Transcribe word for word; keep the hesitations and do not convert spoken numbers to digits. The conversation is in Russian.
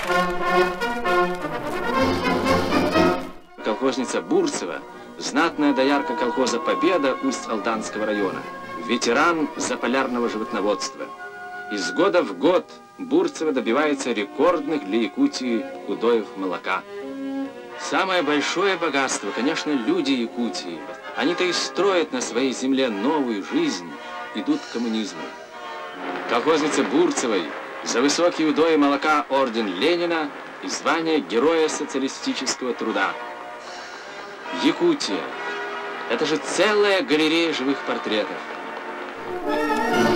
Колхозница Бурцева, знатная доярка колхоза «Победа» Усть-Алданского района, ветеран заполярного животноводства. Из года в год Бурцева добивается рекордных для Якутии удоев молока. Самое большое богатство, конечно, люди Якутии. Они-то и строят на своей земле новую жизнь, идут к коммунизму. Колхознице Бурцевой за высокие удои молока орден Ленина и звание Героя социалистического труда. Якутия — это же целая галерея живых портретов.